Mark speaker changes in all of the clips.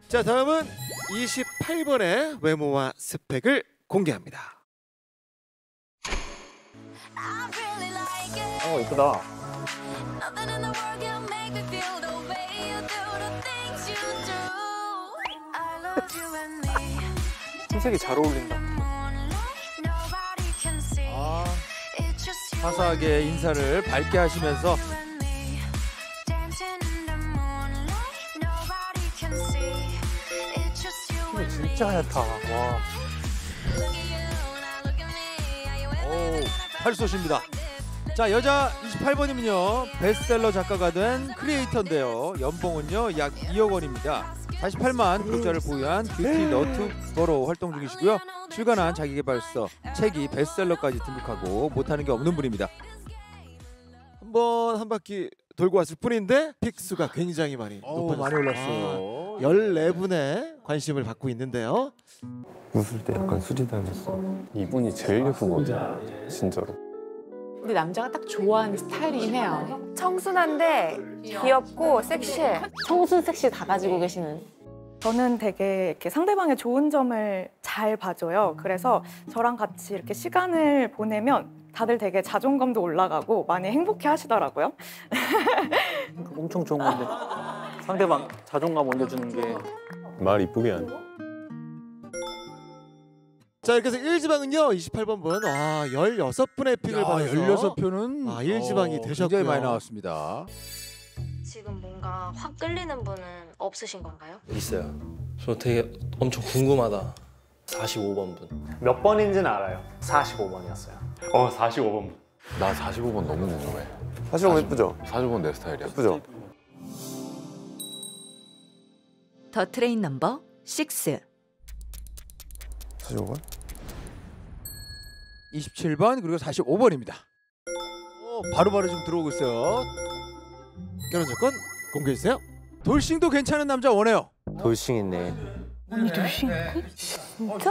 Speaker 1: 자, 다음은 28번의 외모와 스펙을 공개합니다.
Speaker 2: 이쁘다. 흰색이 잘 어울린다.
Speaker 3: 화사하게 인사를 밝게 하시면서
Speaker 2: 힘이 진짜 하얗다. 와.
Speaker 3: 오, 팔쏘십니다. 자, 여자 28번이면요. 베스트셀러 작가가 된 크리에이터인데요. 연봉은요 약 2억 원입니다. 48만 구독자를 보유한 뷰티 너튜버로 활동 중이시고요. 출간한 자기계발서, 책이 베스트셀러까지 등극하고 못하는 게 없는 분입니다.
Speaker 1: 한번 한 바퀴 돌고 왔을 뿐인데 픽 수가 굉장히 많이 높아졌어요.
Speaker 3: 많이 올랐어요.
Speaker 1: 14분의 관심을 받고 있는데요.
Speaker 4: 웃을 때 약간 수지 닮았어. 이분이 제일 예쁜 것 같아. 진짜로.
Speaker 5: 근데 남자가 딱 좋아하는 스타일이긴 해요.
Speaker 6: 청순한데 귀엽고 섹시해.
Speaker 5: 청순 섹시 다 가지고 계시는.
Speaker 6: 저는 되게 이렇게 상대방의 좋은 점을 잘 봐줘요. 그래서 저랑 같이 이렇게 시간을 보내면 다들 되게 자존감도 올라가고 많이 행복해 하시더라고요.
Speaker 2: 엄청 좋은 건데. 상대방 자존감 올려주는 게.
Speaker 4: 말 이쁘게 하네.
Speaker 1: 자, 이렇게 해서 1지방은요 28번 분, 와 16분의 픽을 받아서
Speaker 3: 16표는
Speaker 1: 1지방이 되셨고요.
Speaker 3: 굉장히 많이 나왔습니다.
Speaker 7: 지금 뭔가 확 끌리는 분은 없으신 건가요?
Speaker 8: 있어요. 저 되게 엄청 궁금하다. 45번 분.
Speaker 2: 몇 번인지는 알아요. 45번이었어요.
Speaker 4: 45번. 나 45번 너무 궁금해.
Speaker 9: 45번 예쁘죠?
Speaker 4: 45번 내 스타일이야.
Speaker 9: 예쁘죠?
Speaker 10: 더 트레인 넘버 6.
Speaker 9: 45번?
Speaker 3: 27번 그리고 45번입니다. 바로바로 좀 들어오고 있어요.
Speaker 1: 결혼 조건 공개해 주세요.
Speaker 3: 돌싱도 괜찮은 남자 원해요.
Speaker 9: 돌싱 있네.
Speaker 6: 언니 돌싱 있고? 진짜?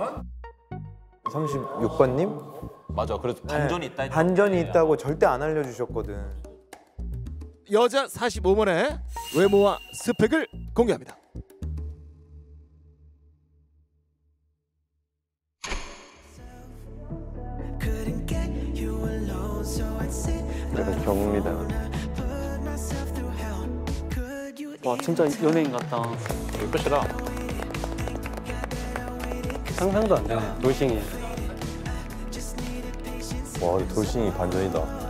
Speaker 9: 36번님?
Speaker 8: 맞아. 그래서 반전이 있다.
Speaker 9: 반전이 있다고 절대 안 알려주셨거든.
Speaker 1: 여자 45번의 외모와 스펙을 공개합니다.
Speaker 4: 그래서 경음이다.
Speaker 2: 와, 진짜 연예인 같다.
Speaker 4: 예쁘시다.
Speaker 2: 상상도 안 되네. 돌싱이.
Speaker 4: 와, 돌싱이 반전이다.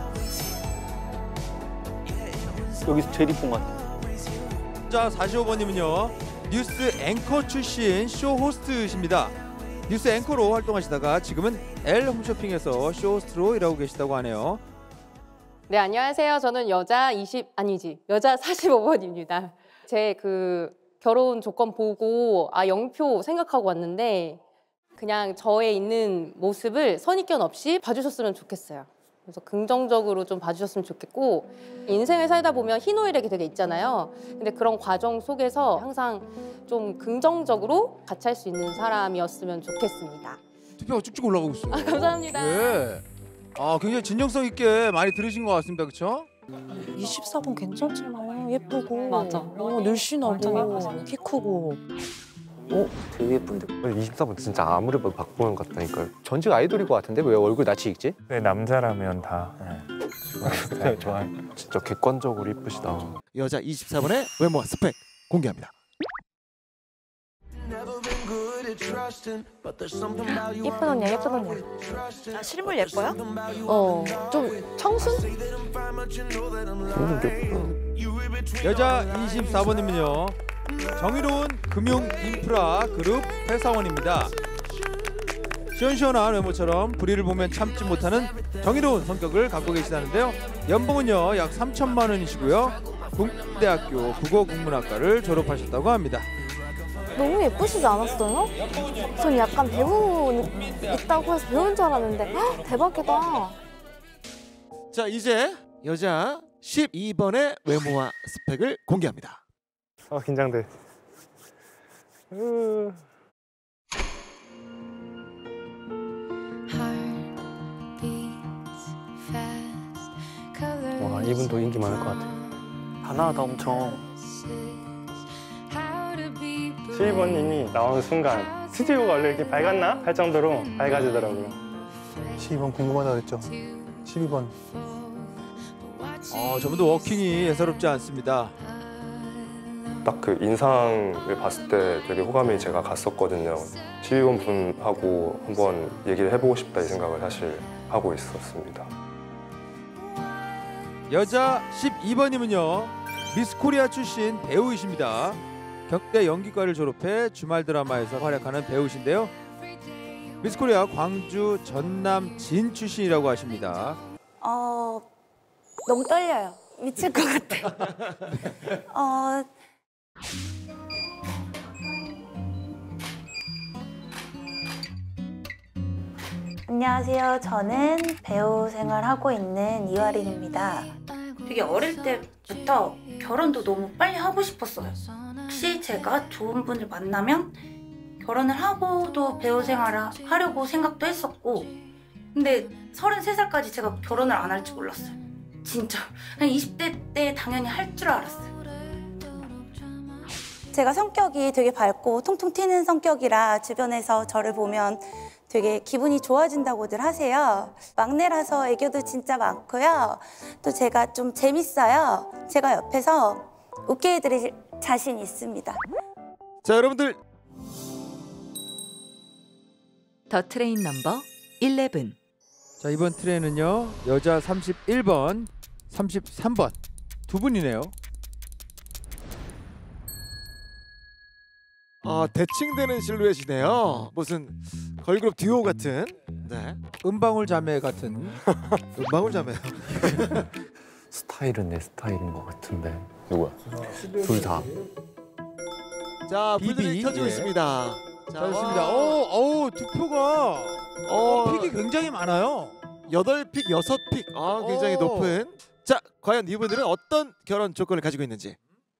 Speaker 2: 여기서 제일 이쁜 것 같아.
Speaker 3: 자, 45번님은요. 뉴스 앵커 출신 쇼 호스트십니다. 뉴스 앵커로 활동하시다가 지금은 L 홈쇼핑에서 쇼 호스트로 일하고 계시다고 하네요.
Speaker 11: 네, 안녕하세요. 저는 여자 45번입니다. 제 결혼 조건 보고 영표 생각하고 왔는데 그냥 저의 있는 모습을 선입견 없이 봐주셨으면 좋겠어요. 그래서 긍정적으로 좀 봐주셨으면 좋겠고, 인생을 살다 보면 희노애락이 되게 있잖아요. 근데 그런 과정 속에서 항상 좀 긍정적으로 같이 할 수 있는 사람이었으면 좋겠습니다.
Speaker 3: 투표가 쭉쭉 올라가고 있어요.
Speaker 11: 감사합니다.
Speaker 3: 예. 굉장히 진정성 있게 많이 들으신 것 같습니다. 그렇죠?
Speaker 5: 24번 괜찮잖아. 예쁘고.
Speaker 11: 맞아.
Speaker 5: 늘씬하고 키 크고.
Speaker 9: 되게 예쁜데. 24번 진짜 아무래도 박보영 같다니까요. 전직 아이돌일 것 같은데 왜 얼굴 낯이 익지?
Speaker 4: 네, 남자라면 다 좋아요.
Speaker 9: 진짜 객관적으로 이쁘시다.
Speaker 1: 여자 24번의 외모와 스펙 공개합니다.
Speaker 6: 예쁜 언니야, 예쁜 언니야. 실물 예뻐요?
Speaker 11: 좀 청순?
Speaker 3: 여자 24번님은요. 정의로운 금융 인프라 그룹 회사원입니다. 시원시원한 외모처럼 불의를 보면 참지 못하는 정의로운 성격을 갖고 계시다는데요. 연봉은요 약 3천만 원이시고요. 국대학교 국어국문학과를 졸업하셨다고 합니다.
Speaker 6: 너무 예쁘시지 않았어요? 전 약간 배우 있다고 해서 배우인 줄 알았는데 대박이다.
Speaker 1: 자, 이제 여자 12번의 외모와 스펙을 공개합니다.
Speaker 9: 긴장돼.
Speaker 2: 와, 이분도 인기 많을 것 같아. 하나하나 엄청.
Speaker 12: 12번님이 나오는 순간 스튜디오가 원래 이렇게 밝았나? 할 정도로 밝아지더라고요.
Speaker 13: 12번 궁금하다 그랬죠. 12번.
Speaker 3: 저분도 워킹이 예사롭지 않습니다.
Speaker 4: 딱 그 인상을 봤을 때 되게 호감이 제가 갔었거든요. 12번 분하고 한번 얘기를 해보고 싶다 이 생각을 사실 하고 있었습니다.
Speaker 3: 여자 12번님은요. 미스 코리아 출신 배우이십니다. 경대 연기과를 졸업해 주말 드라마에서 활약하는 배우신데요. 미스 코리아 광주 전남 진 출신이라고 하십니다.
Speaker 14: 너무 떨려요. 미칠 것 같아. 안녕하세요. 저는 배우 생활하고 있는 이화린입니다.
Speaker 15: 되게 어릴 때부터 결혼도 너무 빨리 하고 싶었어요. 혹시 제가 좋은 분을 만나면 결혼을 하고도 배우 생활을 하려고 생각도 했었고, 근데 33살까지 제가 결혼을 안 할 줄 몰랐어요. 진짜 그냥 20대 때 당연히 할 줄 알았어요.
Speaker 14: 제가 성격이 되게 밝고 통통 튀는 성격이라 주변에서 저를 보면 되게 기분이 좋아진다고들 하세요. 막내라서 애교도 진짜 많고요. 또 제가 좀 재밌어요. 제가 옆에서 웃게 해드릴 자신 있습니다.
Speaker 1: 자, 여러분들.
Speaker 10: 더 트레인 넘버 11.
Speaker 3: 자, 이번 트레이는요. 여자 31번, 33번 두 분이네요.
Speaker 1: 대칭되는 실루엣이네요. 무슨 걸그룹 듀오 같은. 네.
Speaker 3: 은방울 자매 같은.
Speaker 1: 은방울 자매요.
Speaker 4: 스타일은 내 스타일인 것 같은데. 누구야? 둘 다.
Speaker 1: 자,
Speaker 3: 비비.
Speaker 1: 불들이 켜지고
Speaker 3: 예.
Speaker 1: 있습니다.
Speaker 3: 자, 좋습니다. 득표가 픽이 굉장히 많아요.
Speaker 1: 8픽, 6픽. 굉장히 높은. 자, 과연 이분들은 어떤 결혼 조건을 가지고 있는지.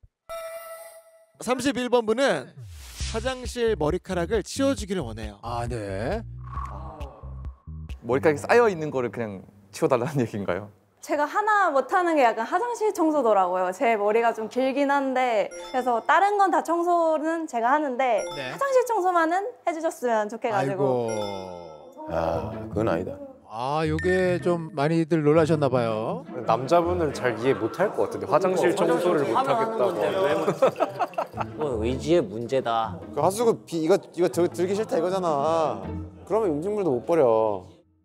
Speaker 1: 31번 분은 화장실 머리카락을 치워주기를 원해요.
Speaker 3: 네.
Speaker 9: 머리카락이 쌓여 있는 거를 그냥 치워달라는 얘기인가요?
Speaker 16: 제가 하나 못하는 게 약간 화장실 청소더라고요. 제 머리가 좀 길긴 한데 그래서 다른 건 다 청소는 제가 하는데
Speaker 3: 네.
Speaker 16: 화장실 청소만은 해주셨으면 좋겠가지고.
Speaker 4: 그건 아니다.
Speaker 3: 요게 좀 많이들 놀라셨나 봐요.
Speaker 9: 남자분은 잘 이해 못할 것 같은데 화장실 청소를 못하겠다고.
Speaker 17: 의지의 문제다.
Speaker 9: 그 하수구 이거 들기 싫다 이거잖아. 그러면 음식물도 못 버려.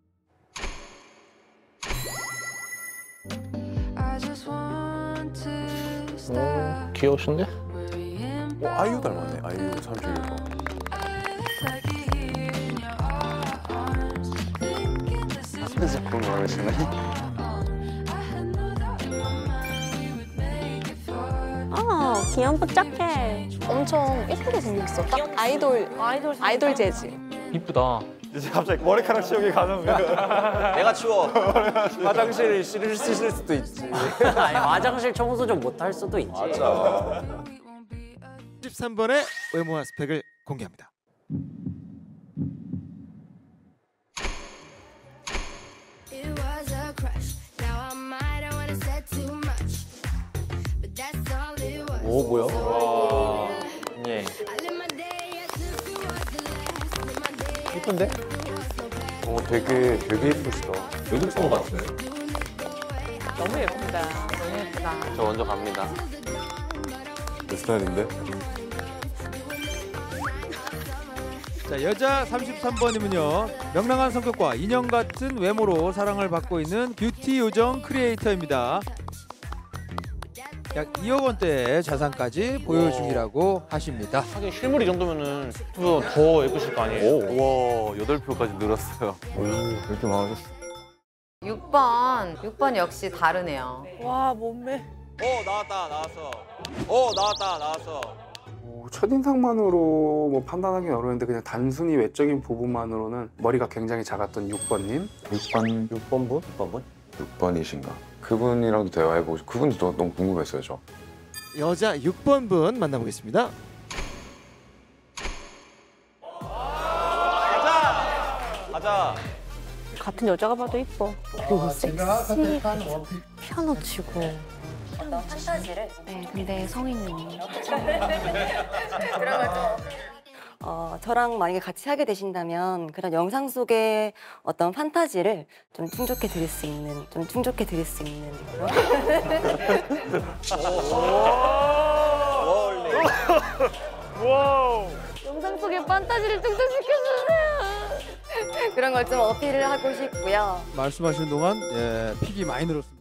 Speaker 17: 귀여우신데?
Speaker 4: 아이유 닮았네. 아이유 31번.
Speaker 9: 그래서 그런 거 하시네.
Speaker 11: 귀염뽀짝해. 엄청 예쁘게 생겼어. 딱 아이돌 재질.
Speaker 17: 이쁘다.
Speaker 9: 이제 갑자기 머리카락 치우기 가는 거야.
Speaker 17: 내가 치워.
Speaker 9: 화장실 쓰실 수도 있지.
Speaker 17: 아니, 화장실 청소 좀 못할 수도 있지.
Speaker 9: 맞아.
Speaker 1: 13번의 외모와 스펙을 공개합니다.
Speaker 17: 오, 뭐야?
Speaker 9: 와. 예.
Speaker 17: 예쁜데?
Speaker 9: 되게 예쁘시다.
Speaker 17: 외국 분 같아.
Speaker 5: 너무 예쁘다. 너무 예쁘다.
Speaker 9: 저 먼저 갑니다.
Speaker 4: 내 스타일인데?
Speaker 3: 자, 여자 33번이면요. 명랑한 성격과 인형 같은 외모로 사랑을 받고 있는 뷰티 요정 크리에이터입니다. 약 2억 원대의 자산까지 보유 중이라고 하십니다.
Speaker 17: 하긴 실물 이 정도면은 더 예쁘실 거 아니에요?
Speaker 9: 와, 8표까지 늘었어요.
Speaker 4: 그렇게 많아졌어.
Speaker 5: 6번 역시 다르네요.
Speaker 16: 와 몸매.
Speaker 3: 나왔어.
Speaker 13: 첫인상만으로 뭐 판단하기는 어려운데 그냥 단순히 외적인 부분만으로는 머리가 굉장히 작았던 6번님.
Speaker 4: 6번 분? 6번이신가? 그분이랑도 대화해보고 그분도 너무 궁금했어요, 저.
Speaker 1: 여자 6번 분 만나보겠습니다.
Speaker 17: 가자.
Speaker 11: 같은 여자가 봐도 이뻐. 그리고 섹시가 피아노 치고.
Speaker 7: 판타지를?
Speaker 11: 네, 근데 성인이.
Speaker 7: 그러면
Speaker 18: 저랑 만약에 같이 하게 되신다면 그런 영상 속의 어떤 판타지를 좀 충족해 드릴 수 있는, 영상 속의 판타지를 충족시켜주세요. 그런 걸 좀 어필을 하고 싶고요.
Speaker 3: 말씀하시는 동안 픽이 많이 늘었습니다.